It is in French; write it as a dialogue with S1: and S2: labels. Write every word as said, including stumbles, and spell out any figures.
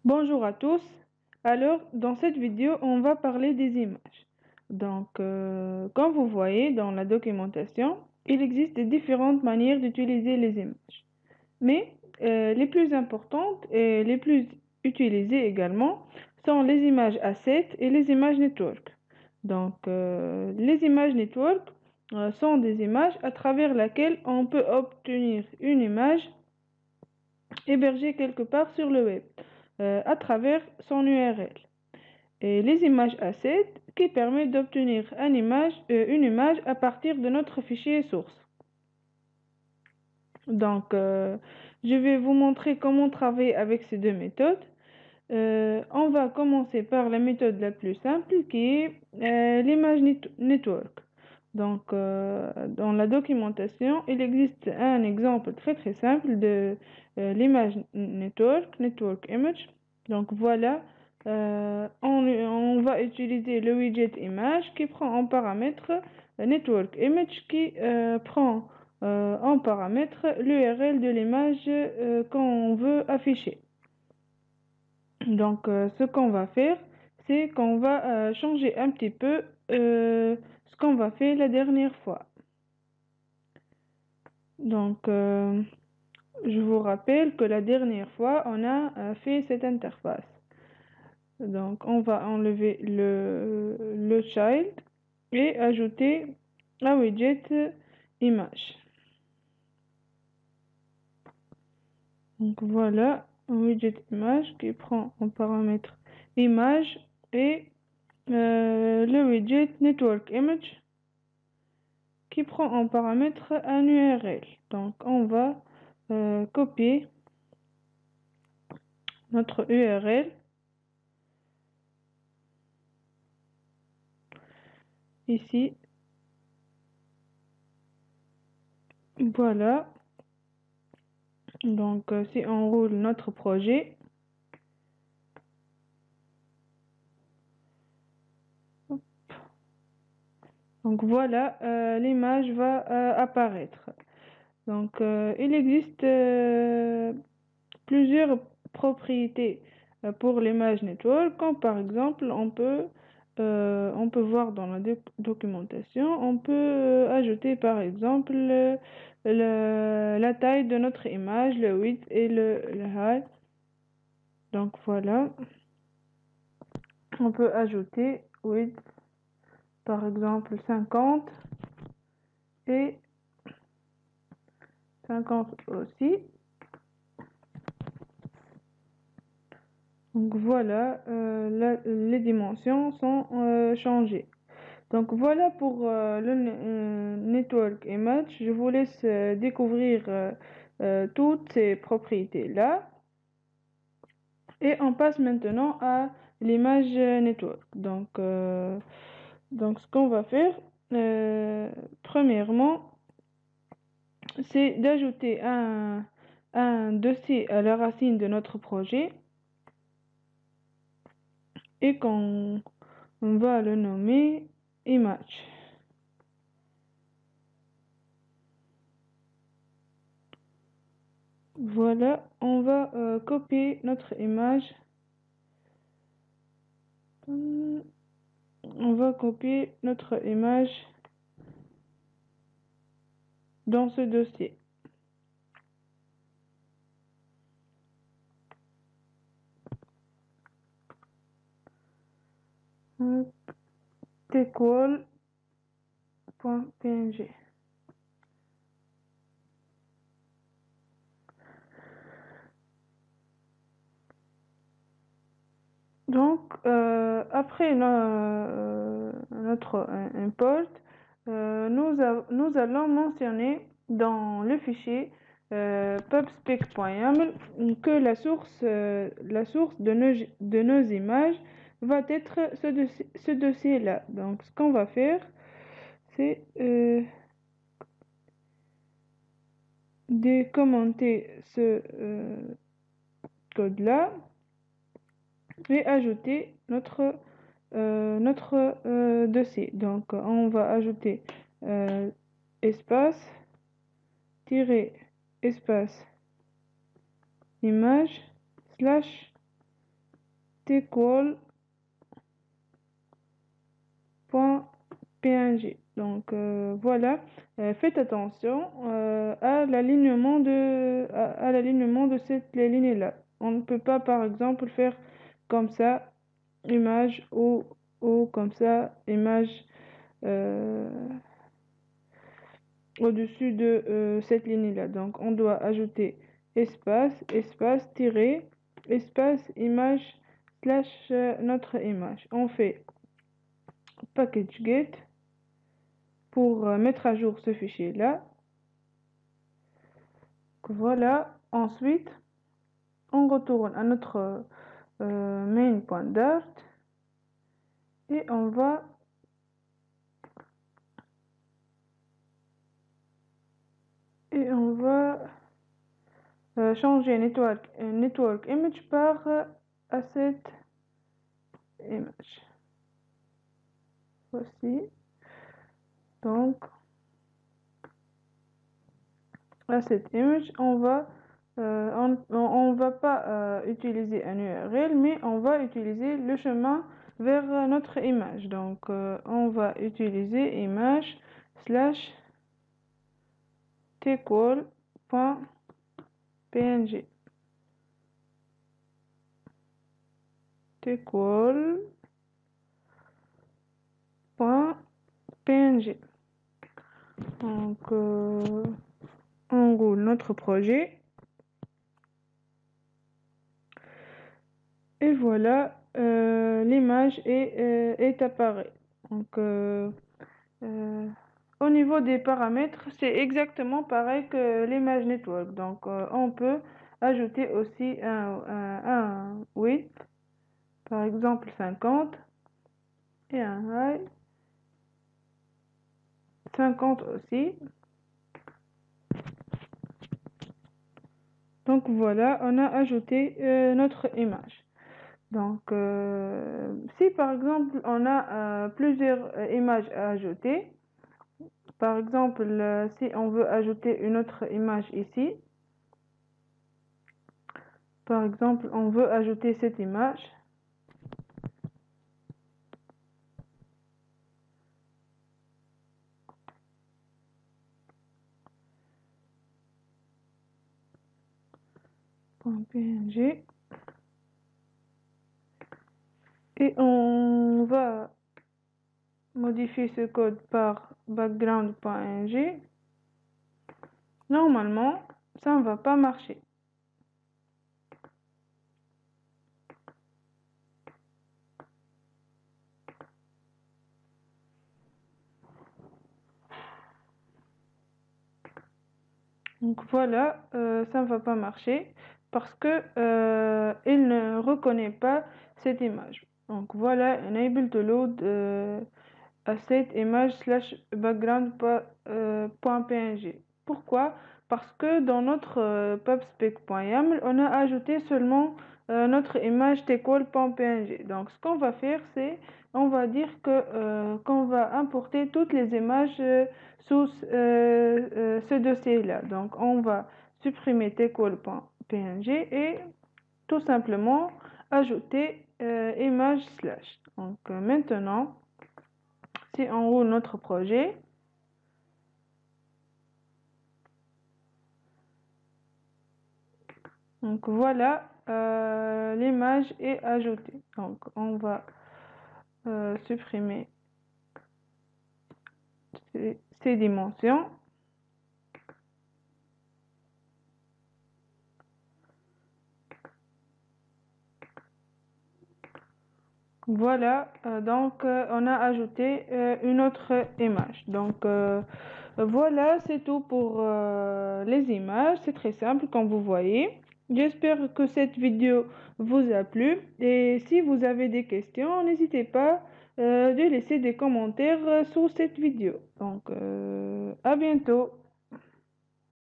S1: Bonjour à tous. Alors, dans cette vidéo, on va parler des images. Donc, euh, comme vous voyez dans la documentation, il existe différentes manières d'utiliser les images. Mais euh, les plus importantes et les plus utilisées également sont les images assets et les images network. Donc, euh, les images network euh, sont des images à travers lesquelles on peut obtenir une image hébergée quelque part sur le web euh, à travers son U R L. Et les images assets qui permettent d'obtenir une image, euh, une image à partir de notre fichier source. Donc, euh, je vais vous montrer comment travailler avec ces deux méthodes. Euh, on va commencer par la méthode la plus simple qui est euh, l'image net network. Donc, euh, dans la documentation, il existe un exemple très très simple de euh, l'image network, network image. Donc voilà, euh, on, on va utiliser le widget image qui prend en paramètre euh, network image qui euh, prend euh, en paramètre l'U R L de l'image euh, qu'on veut afficher. Donc, euh, ce qu'on va faire, c'est qu'on va euh, changer un petit peu euh, ce qu'on va faire la dernière fois. Donc, euh, je vous rappelle que la dernière fois, on a euh, fait cette interface. Donc, on va enlever le, le child et ajouter un widget image. Donc, voilà un widget image qui prend en paramètre image et euh, le widget network image qui prend en paramètre un U R L. Donc on va euh, copier notre U R L ici. Voilà. Donc euh, si on roule notre projet, donc voilà, euh, l'image va euh, apparaître. Donc euh, il existe euh, plusieurs propriétés euh, pour l'image network, comme par exemple on peut euh, on peut voir dans la doc documentation, on peut euh, ajouter par exemple le, le- la taille de notre image, le width et le, le height. Donc voilà, on peut ajouter width par exemple cinquante et cinquante aussi. Donc voilà, euh, la- les dimensions sont euh, changées. Donc voilà pour euh, le euh, network image. Je vous laisse euh, découvrir euh, euh, toutes ces propriétés-là. Et on passe maintenant à l'image network. Donc, euh, donc ce qu'on va faire, euh, premièrement, c'est d'ajouter un, un dossier à la racine de notre projet et qu'on on va le nommer image. Voilà, on va euh, copier notre image. On va copier notre image dans ce dossier. tqual.png. Donc, euh, après no- euh, notre import, euh, nous, a- nous allons mentionner dans le fichier euh, pubspec.yaml que la source, euh, la source de nos, de nos images va être ce, dossier, ce dossier-là. Donc, ce qu'on va faire, c'est euh, de commenter ce euh, code-là et ajouter notre euh, notre euh, dossier. Donc on va ajouter euh, espace tiret espace image slash tqual.png. Donc euh, voilà, euh, faites attention euh, à l'alignement de à, à l'alignement de cette ligne là. On ne peut pas par exemple faire comme ça image ou ou comme ça image euh, au-dessus de euh, cette ligne là. Donc on doit ajouter espace espace tiret espace image slash euh, notre image. On fait package get pour euh, mettre à jour ce fichier là. Voilà, ensuite on retourne à notre euh, main.dart et on va et on va euh, changer network euh, network image par euh, asset image. Voici donc asset image. On va euh, on, on va pas euh, utiliser un U R L, mais on va utiliser le chemin vers notre image. Donc euh, on va utiliser image slash tqual.png tqual.png. Donc euh, on roule notre projet et voilà, euh, l'image est, euh, est apparue. Donc euh, euh, au niveau des paramètres, c'est exactement pareil que l'image network. Donc euh, on peut ajouter aussi un, un, un width, par exemple cinquante, et un height cinquante aussi. Donc voilà, on a ajouté euh, notre image. Donc euh, si par exemple on a euh, plusieurs euh, images à ajouter, par exemple euh, si on veut ajouter une autre image ici, par exemple on veut ajouter cette image, .png, et on va modifier ce code par background.ng. Normalement ça ne va pas marcher. Donc voilà, euh, ça ne va pas marcher parce que euh, il ne reconnaît pas cette image. Donc voilà, enable to load euh, asset image slash background.png. Pourquoi? Parce que dans notre euh, pubspec.yaml, on a ajouté seulement euh, notre image tqual.png. Donc ce qu'on va faire, c'est on va dire que euh, qu'on va importer toutes les images euh, sous euh, euh, ce dossier-là. Donc on va supprimer tqual.png et tout simplement ajouter euh, image slash. Donc euh, maintenant, si on roule notre projet, donc voilà, euh, l'image est ajoutée. Donc on va euh, supprimer ces, ces dimensions. Voilà, euh, donc euh, on a ajouté euh, une autre image. Donc euh, voilà, c'est tout pour euh, les images. C'est très simple comme vous voyez. J'espère que cette vidéo vous a plu. Et si vous avez des questions, n'hésitez pas euh, de laisser des commentaires euh, sous cette vidéo. Donc euh, à bientôt.